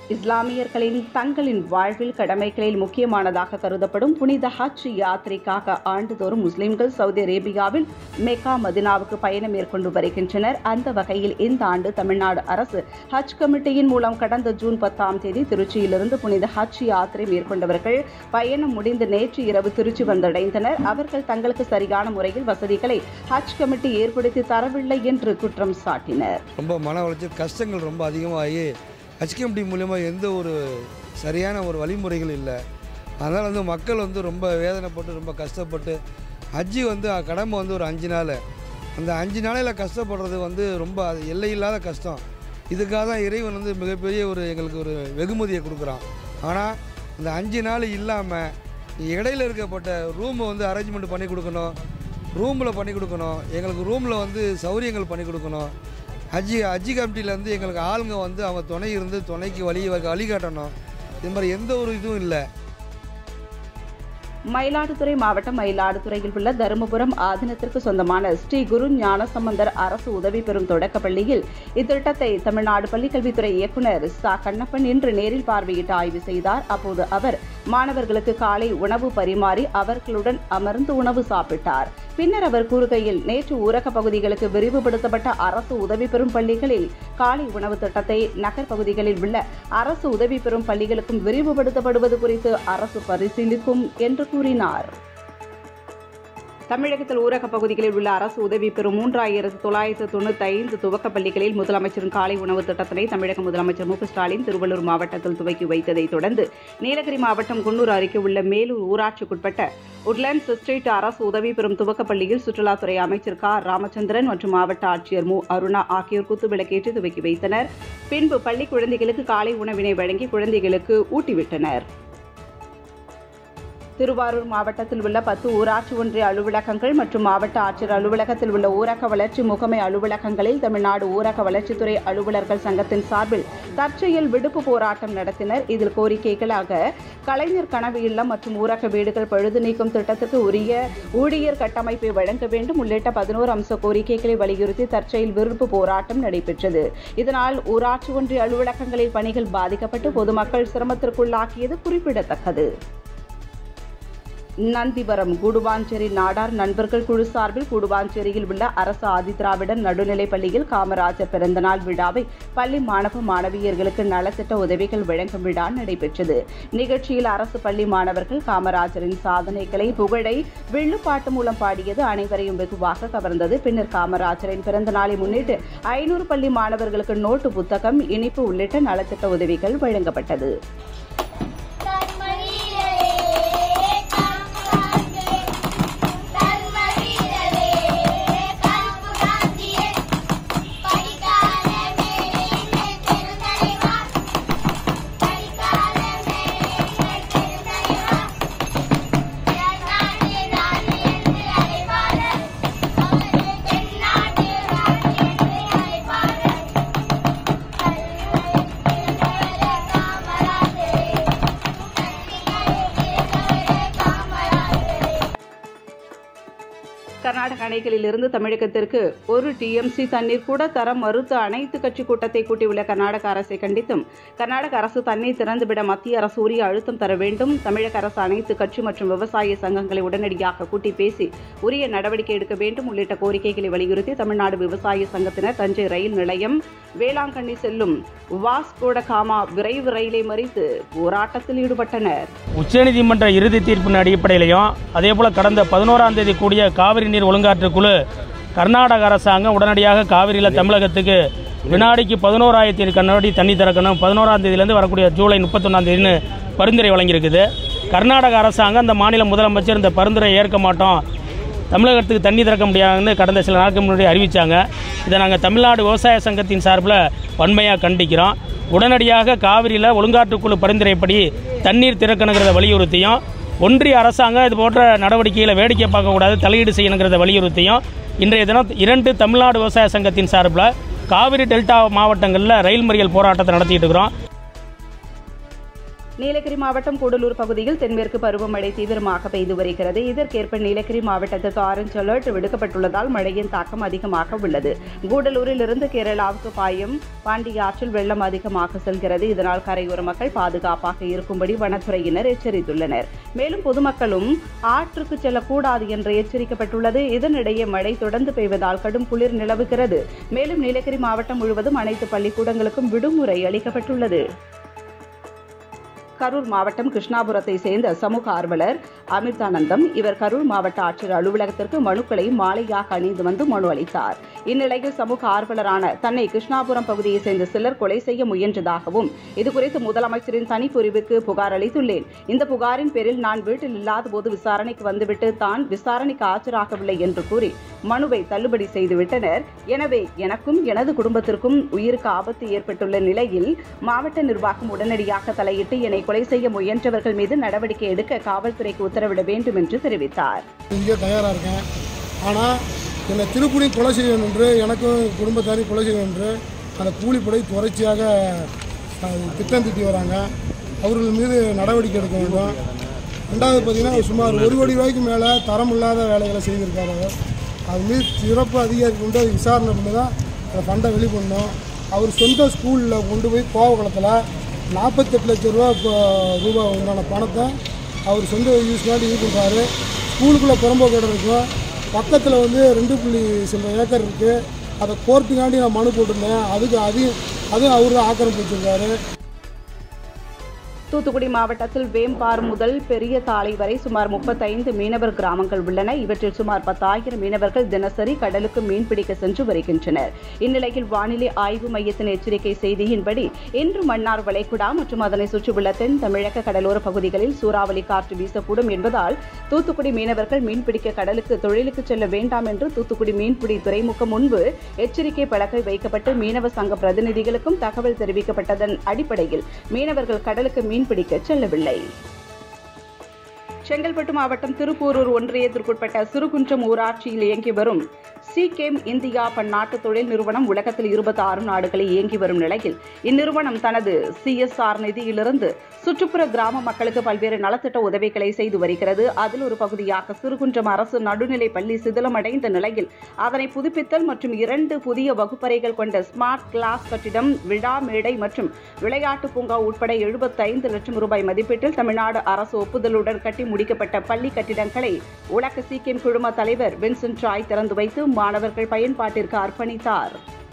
இஸ்லாமியர்களின் தங்களின் வாழ்வில் கடமைகளில் முக்கியமானதாக கருதப்படும் புனித ஹஜ் யாத்திரைக்காக ஆண்டுதோறும் முஸ்லிம்கள் சவுதி அரேபியாவில் மெக்கா மதினாவுக்கு பயணம் மேற்கொண்டு வருகின்றனர். அந்த வகையில் இந்த ஆண்டு தமிழ்நாடு அரசு ஹஜ் கமிட்டியின் மூலம் கடந்த ஜூன் 10ஆம் தேதி திருச்சியிலிருந்து புனித ஹஜ் யாத்திரை மேற்கொண்டவர்கள் பயணம் முடிந்து நேற்று இரவு திருச்சி வந்தடைந்தனர். அவர்கள் தங்களுக்கு சரியான முறையில் வசதிகளை ஹஜ் கமிட்டி ஏற்படுத்தி தரவில்லை என்று குற்றம் சாட்டினர். ரொம்ப மன உளைச்சல், கஷ்டங்கள் ரொம்ப அதிகமாகி ஹஜ் கமிட்டி மூலமாக எந்த ஒரு சரியான ஒரு வழிமுறைகள் இல்லை. அதனால் மக்கள் ரொம்ப வேதனைப்பட்டு ரொம்ப கஷ்டப்பட்டு ஹஜ்ஜி கடமை ஒரு 5 நாள், அந்த 5 நாளையில் கஷ்டப்படுறது ரொம்ப எல்லையில்லாத கஷ்டம். இதுக்காக தான் இறைவன் மிகப்பெரிய எங்களுக்கு ஒரு வெகுமதியை கொடுக்குறான். ஆனால் அந்த 5 நாள் இல்லாமல் இடையில் இருக்கப்பட்ட ரூமை அரேஞ்ச்மெண்ட் பண்ணி கொடுக்கணும், ரூமில் பண்ணி கொடுக்கணும், எங்களுக்கு ரூமில் சௌரியங்கள் பண்ணி கொடுக்கணும். ஹஜ்ஜி கமிட்டியில் எங்களுக்கு ஆளுங்க அவங்க துணை இருந்து துணைக்கு வழிகாட்டணும். இது மாதிரி எந்த ஒரு இதுவும் இல்லை. மயிலாடுதுறை மாவட்டம் மயிலாடுதுறையில் உள்ள தருமபுரம் ஆதீனத்திற்கு சொந்தமான ஸ்ரீ குரு ஞானசம்பந்தர் அரசு உதவி பெறும் தொடக்கப்பள்ளியில் இத்திட்டத்தை தமிழ்நாடு பள்ளிக்கல்வித்துறை இயக்குநர் ச கண்ணப்பன் இன்று நேரில் பார்வையிட்டு ஆய்வு செய்தார். அப்போது அவர் மாணவர்களுக்கு காலை உணவு பரிமாறி அவர்களுடன் அமர்ந்து உணவு சாப்பிட்டார். பின்னர் அவர் கூறுகையில், நேற்று ஊரக பகுதிகளுக்கு விரிவுபடுத்தப்பட்ட அரசு உதவி பெறும் பள்ளிகளில் காலை உணவு திட்டத்தை நகர் பகுதிகளில் உள்ள அரசு உதவி பெறும் பள்ளிகளுக்கும் விரிவுபடுத்தப்படுவது குறித்து அரசு பரிசீலிக்கும் என்று கூறினார். தமிழகத்தில் ஊரக பகுதிகளில் உள்ள அரசு உதவி பெறும் 3995 துவக்க பள்ளிகளில் முதலமைச்சரின் காலை உணவு திட்டத்தினை தமிழக முதலமைச்சர் மு க ஸ்டாலின் திருவள்ளூர் மாவட்டத்தில் துவக்கி வைத்ததைத் தொடர்ந்து நீலகிரி மாவட்டம் குன்னூர் அருகே உள்ள மேலூர் ஊராட்சிக்குட்பட்ட உட்லண்ட்ஸ் எஸ்டேட் அரசு உதவி பெறும் துவக்கப்பள்ளியில் சுற்றுலாத்துறை அமைச்சர் க ராமச்சந்திரன் மற்றும் மாவட்ட ஆட்சியர் மு அருணா ஆகியோர் குத்துவிளக்கேற்றி துவக்கி வைத்தனர். பின்பு பள்ளி குழந்தைகளுக்கு காலை உணவினை வழங்கி குழந்தைகளுக்கு ஊட்டிவிட்டனர். திருவாரூர் மாவட்டத்தில் உள்ள 10 ஊராட்சி ஒன்றிய அலுவலகங்கள் மற்றும் மாவட்ட ஆட்சியர் அலுவலகத்தில் உள்ள ஊரக வளர்ச்சி முகமை அலுவலகங்களில் தமிழ்நாடு ஊரக வளர்ச்சித்துறை அலுவலர்கள் சங்கத்தின் சார்பில் தற்செயல் விடுப்பு போராட்டம் நடத்தினர். இதில் கோரிக்கைகளாக கலைஞர் கனவு இல்லம் மற்றும் ஊரக வீடுகள் பழுது நீக்கும் திட்டத்திற்கு உரிய ஊழியர் கட்டமைப்பை வழங்க வேண்டும் உள்ளிட்ட 11 அம்ச கோரிக்கைகளை வலியுறுத்தி தற்செயல் விடுப்பு போராட்டம் நடைபெற்றது. இதனால் ஊராட்சி ஒன்றிய அலுவலகங்களில் பணிகள் பாதிக்கப்பட்டு பொதுமக்கள் சிரமத்திற்குள்ளாக்கியது குறிப்பிடத்தக்கது. நந்திவரம் கூடுவாஞ்சேரி நாடார் நண்பர்கள் குழு சார்பில் கூடுவாஞ்சேரியில் உள்ள அரசு ஆதிதிராவிடர் நடுநிலைப் பள்ளியில் காமராஜர் பிறந்தநாள் விழாவை பள்ளி மாணவ மாணவியர்களுக்கு நலத்திட்ட உதவிகள் வழங்கும் விழா நடைபெற்றது. நிகழ்ச்சியில் அரசு பள்ளி மாணவர்கள் காமராஜரின் சாதனைகளை புகழை வில்லுப்பாட்டு மூலம் பாடியது அனைவரையும் வெகுவாக கவர்ந்தது. பின்னர் காமராஜரின் பிறந்தநாளை முன்னிட்டு 500 பள்ளி மாணவர்களுக்கு நோட்டு புத்தகம், இனிப்பு உள்ளிட்ட நலத்திட்ட உதவிகள் வழங்கப்பட்டது. கர்நாடக அணைகளிலிருந்து தமிழகத்திற்கு 1 TMC தண்ணீர் கூட தர மறுத்து அனைத்து கட்சி கூட்டத்தை கூட்டியுள்ள கர்நாடக அரசை கண்டித்தும் கர்நாடக அரசு தண்ணீர் திறந்துவிட மத்திய அரசு உரிய அழுத்தம் தர வேண்டும். தமிழக அரசு அனைத்து கட்சி மற்றும் விவசாய சங்கங்களை உடனடியாக கூட்டி பேசி உரிய நடவடிக்கை எடுக்க வேண்டும் உள்ளிட்ட கோரிக்கைகளை வலியுறுத்தி தமிழ்நாடு விவசாய சங்கத்தினர் தஞ்சை ரயில் நிலையம் வேளாங்கண்ணி செல்லும் வாஸ்கோடகாமா விரைவு ரயிலை மறித்து போராட்டத்தில் ஈடுபட்டனர். உச்சநீதிமன்ற இறுதி தீர்ப்பின் அடிப்படையிலையும் அதேபோல கடந்த 11ஆம் தேதி கூடிய காவிரி நீர் ஒழுங்காற்று குழு கர்நாடக அரசாங்கம் உடனடியாக காவிரியில் தமிழகத்துக்கு வினாடிக்கு 11,000 கண்ணாடி தண்ணி திறக்கணும், 11ஆம் தேதியிலேருந்து வரக்கூடிய ஜூலை 31ஆம் தேதினு பரிந்துரை வழங்கியிருக்குது. கர்நாடக அரசாங்கம் அந்த மாநில முதலமைச்சர் இந்த பரிந்துரை ஏற்க மாட்டோம், தமிழகத்துக்கு தண்ணி திறக்க முடியாதுன்னு கடந்த சில நாட்கள் முன்னாடி அறிவித்தாங்க. இதை நாங்கள் தமிழ்நாடு விவசாய சங்கத்தின் சார்பில் வன்மையாக கண்டிக்கிறோம். உடனடியாக காவிரியில் ஒழுங்காற்றுக்குழு பரிந்துரைப்படி தண்ணீர் திறக்கணுங்கிறத வலியுறுத்தியும் ஒன்றிய அரசாங்கம் இது போன்ற நடவடிக்கைகளை வேடிக்கை பார்க்கக்கூடாது, தலையீடு செய்யணுங்கிறத வலியுறுத்தியும் இன்றைய தினம் 2 தமிழ்நாடு விவசாய சங்கத்தின் சார்பில் காவிரி டெல்டா மாவட்டங்களில் ரயில் மறியல் போராட்டத்தை நடத்திட்டு இருக்கிறோம். நீலகிரி மாவட்டம் கூடலூர் பகுதியில் தென்மேற்கு பருவமழை தீவிரமாக பெய்து வருகிறது. இதற்கேற்ப நீலகிரி மாவட்டத்திற்கு ஆரஞ்ச் அலர்ட் விடுக்கப்பட்டுள்ளதால் மழையின் தாக்கம் அதிகமாக உள்ளது. கூடலூரில் இருந்து கேரளாவுக்கு பாயும் பாண்டிய ஆற்றில் வெள்ளம் அதிகமாக செல்கிறது. இதனால் கரையோர மக்கள் பாதுகாப்பாக இருக்கும்படி வனத்துறையினர் எச்சரித்துள்ளனர். மேலும் பொதுமக்களும் ஆற்றுக்கு செல்லக்கூடாது என்று எச்சரிக்கப்பட்டுள்ளது. இதனிடையே மழை தொடர்ந்து பெய்வதால் கடும் குளிர் நிலவுகிறது. மேலும் நீலகிரி மாவட்டம் முழுவதும் அனைத்து பள்ளிக்கூடங்களுக்கும் விடுமுறை அளிக்கப்பட்டுள்ளது. கரூர் மாவட்டம் கிருஷ்ணாபுரத்தை சேர்ந்த சமூக ஆர்வலர் அமிர்தானந்தம் இவர் கரூர் மாவட்ட ஆட்சியர் அலுவலகத்திற்கு மனுக்களை மாலையாக அணிந்து வந்து மனு அளித்தார். இந்நிலையில் சமூக ஆர்வலரான தன்னை கிருஷ்ணாபுரம் பகுதியை சேர்ந்த சிலர் கொலை செய்ய முயன்றதாகவும் இதுகுறித்து முதலமைச்சரின் தனிப்பிரிவுக்கு புகார் அளித்துள்ளேன். இந்த புகாரின் பேரில் நான் வீட்டில் இல்லாத போது விசாரணைக்கு வந்துவிட்டு தான் விசாரணைக்கு ஆஜராகவில்லை என்று கூறி மனுவை தள்ளுபடி செய்துவிட்டனர். எனவே எனக்கும் எனது குடும்பத்திற்கும் உயிருக்கு ஆபத்து ஏற்பட்டுள்ள நிலையில் மாவட்ட நிர்வாகம் உடனடியாக தலையிட்டு என்னை கொலை செய்ய முயன்றவர்கள் மீது நடவடிக்கை எடுக்க காவல்துறைக்கு உத்தரவிட வேண்டும் என்று தெரிவித்தார். தயாராக இருக்கேன். ஆனால் என்னை திருப்புடி கொலை செய்ய என்று எனக்கும் குடும்பத்தாரையும் கொலை செய்ய என்று அந்த கூலிப்படை தொடர்ச்சியாக திட்டம் தீட்டி வராங்க. அவர்கள் மீது நடவடிக்கை எடுக்க வேண்டும். ரெண்டாவது பார்த்தீங்கன்னா சுமார் 1 கோடி ரூபாய்க்கு மேலே தரமில்லாத வேலைகளை செய்திருக்காரு. அது மீது சிறப்பு அதிகாரி கொண்டு அது விசாரணை பண்ணி தான் அந்த ஃபண்டை வெளிப்படணும். அவர் சொந்த ஸ்கூலில் கொண்டு போய் கோவக்குளத்தில் 48 லட்சம் ரூபாய் உண்டான பணத்தை அவர் சொந்த யூஸ்க்காண்டி யூஸ் பண்ணுறாரு. ஸ்கூலுக்குள்ளே புறம்போக்கு இடம் இருக்கும். பக்கத்தில் 2 சில ஏக்கர் இருக்குது. அதை கோர்ட்டுக்காண்டி நான் மனு போட்டிருந்தேன். அதுவும் அவர் ஆக்கிரமிப்பு வச்சுருக்காரு. தூத்துக்குடி மாவட்டத்தில் வேம்பார் முதல் பெரிய தாளை வரை சுமார் 35 மீனவர் கிராமங்கள் உள்ளன. இவற்றில் சுமார் 10,000 மீனவர்கள் தினசரி கடலுக்கு மீன்பிடிக்க சென்று வருகின்றனர். இந்நிலையில் வானிலை ஆய்வு மையத்தின் எச்சரிக்கை செய்தியின்படி இன்று மன்னார் வளைகுடா மற்றும் அதனை சுற்றியுள்ள தென் தமிழக கடலோர பகுதிகளில் சூறாவளி காற்று வீசக்கூடும் என்பதால் தூத்துக்குடி மீனவர்கள் மீன்பிடிக்க கடலுக்கு தொழிலுக்கு செல்ல வேண்டாம் என்று தூத்துக்குடி மீன்பிடி துறைமுகம் முன்பு எச்சரிக்கை பலகை வைக்கப்பட்டு மீனவ சங்க பிரதிநிதிகளுக்கும் தகவல் தெரிவிக்கப்பட்டதன் அடிப்படையில் மீனவர்கள் கடலுக்கு மீன்பிடிக்க செல்லவில்லை. செங்கல்பட்டு மாவட்டம் திருப்பூரூர் ஒன்றியத்திற்குட்பட்ட சிறுகுன்றம் ஊராட்சியில் இயங்கி வரும் சிகேம் இந்தியா பன்னாட்டு தொழில் நிறுவனம் உலகத்தில் 26 நாடுகளில் இயங்கி வரும் நிலையில் இந்நிறுவனம் தனது CSR நிதியிலிருந்து சுற்றுப்புற கிராம மக்களுக்கு பல்வேறு நலத்திட்ட உதவிகளை செய்து வருகிறது. அதில் ஒரு பகுதியாக சிறுகுன்றம் அரசு நடுநிலை பள்ளி சிதிலமடைந்த நிலையில் அதனை புதுப்பித்தல் மற்றும் 2 புதிய வகுப்பறைகள் கொண்ட ஸ்மார்ட் கிளாஸ் கட்டிடம், விழா மேடை மற்றும் விளையாட்டு பூங்கா உட்பட 75 லட்சம் ரூபாய் மதிப்பீட்டில் தமிழ்நாடு அரசு ஒப்புதலுடன் கட்டி முடிக்கப்பட்ட பள்ளி கட்டிடங்களை உலக சிகேம் குழும தலைவர் வின்சென்ட் ராய் திறந்து வைத்து மாணவர்கள் பயன்பாட்டிற்கு அர்ப்பணித்தார்.